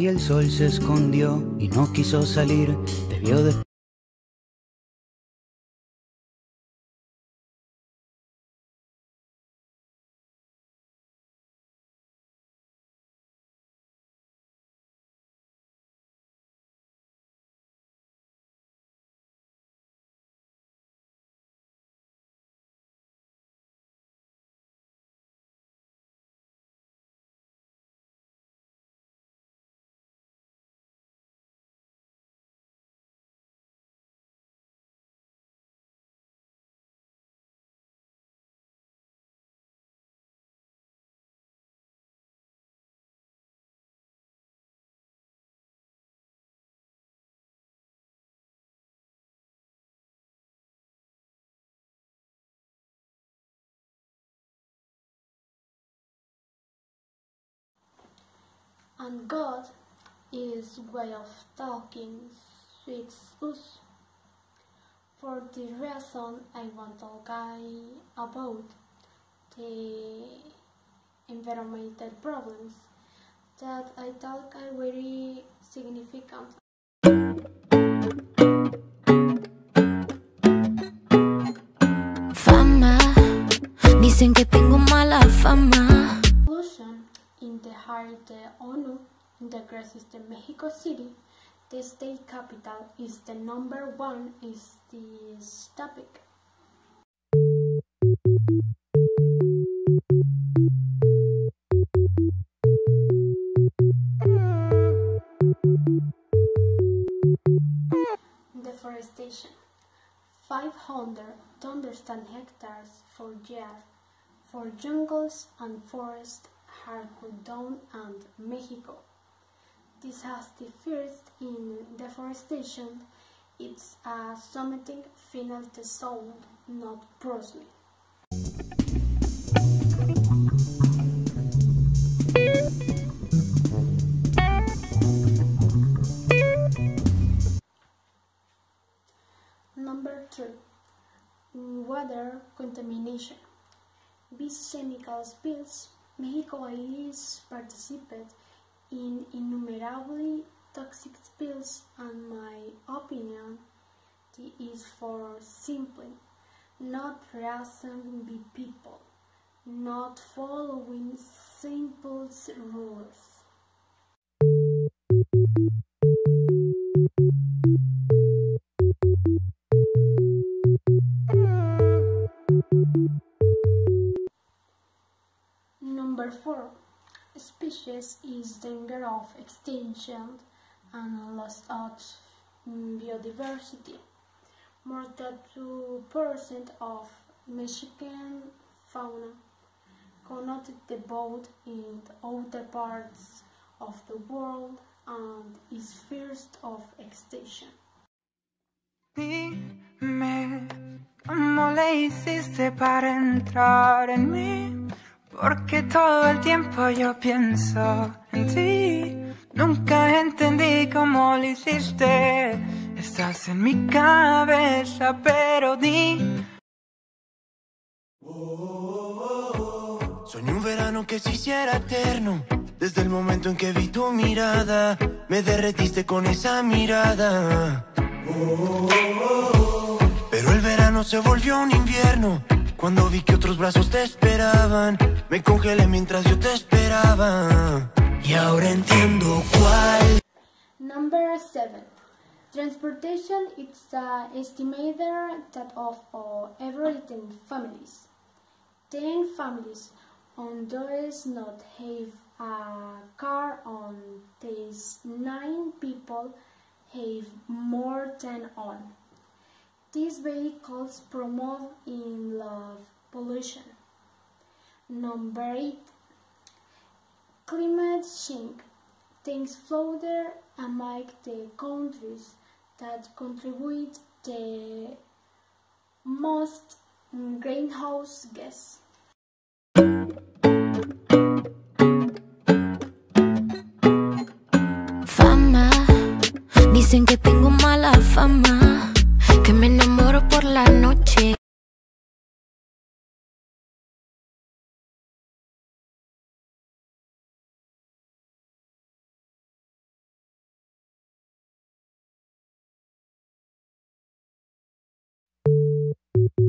y el sol se escondió y no quiso salir. Debió de... And God is way of talking suits us. For this reason, I want to talk about the environmental problems that I think are very significant. Fama, dicen que tengo mala fama. Pollution in the heart the ONU integrates the Mexico City. The state capital is the number one is this topic. Deforestation. 500 hectares for year for jungles and forests are cut down and Mexico. This has the first in deforestation. It's a something final the soul, not prosely. Number 3. Water contamination. These chemical spills, Mexico is participated in innumerable toxic spills, and my opinion is for simply not reasoning with people, not following simple rules. Number 4. Species is danger of extinction and loss of biodiversity. More than 2% of Mexican fauna cannot be both in other parts of the world and is first of extinction. Dime, ¿cómo le hiciste para entrar en mí? Porque todo el tiempo yo pienso en ti. Nunca entendí cómo lo hiciste. Estás en mi cabeza, pero di. Soñé un verano que se hiciera eterno. Desde el momento en que vi tu mirada, me derretiste con esa mirada. Pero el verano se volvió un invierno. Cuando vi que otros brazos te esperaban, me congelé mientras yo te esperaba. Y ahora entiendo cuál. Number 7. Transportation is the estimator that of every 10 families. 10 families on does not have a car on these 9 people have more than one. These vehicles promote in love pollution. Number 8. Climate change. Things further among the countries that contribute the most greenhouse gas. Fama, dicen que tengo mala fama, que me enamoro por la noche.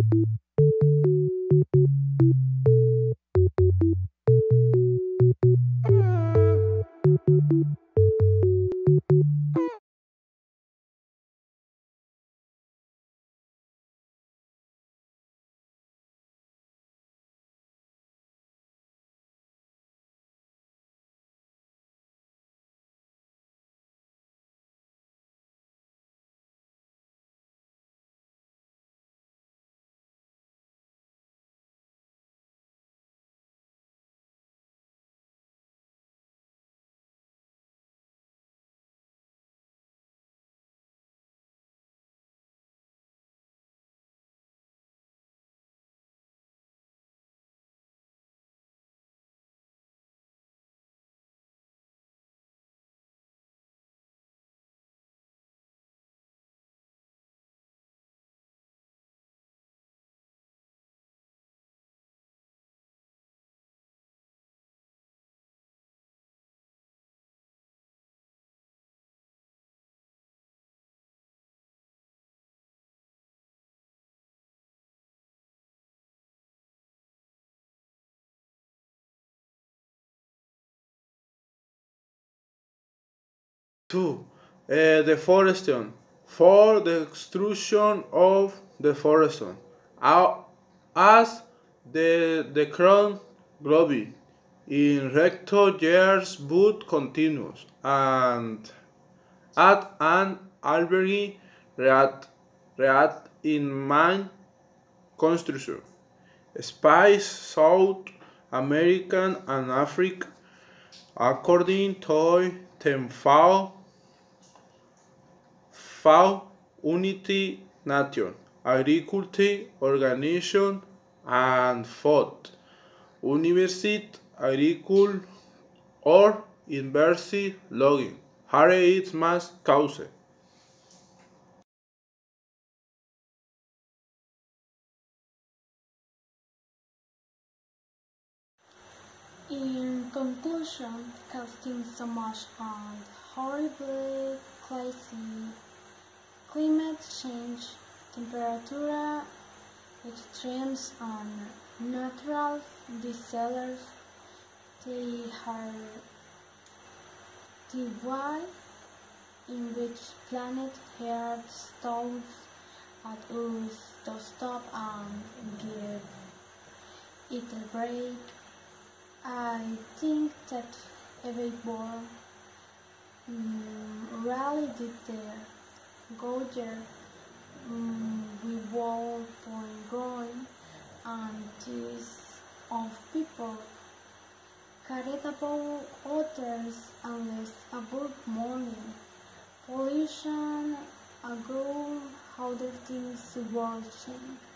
Two, deforestation. For the destruction of deforestation. As the crown globe in recto years but continues and at an already react in man construction. Spice South American and Africa according to the FAO Unity Nation, Agriculture Organization and Food, University Agricole or University Logging. Here is más cause. In conclusion, casting so much on horrible climate change, temperature extremes, and natural disasters, they are the way in which planet Earth stalls at us to stop and give it a break. I think that everyone really did there. Go there. We will point growing and this of people cared about others and less about money. Pollution, ago, other things world change.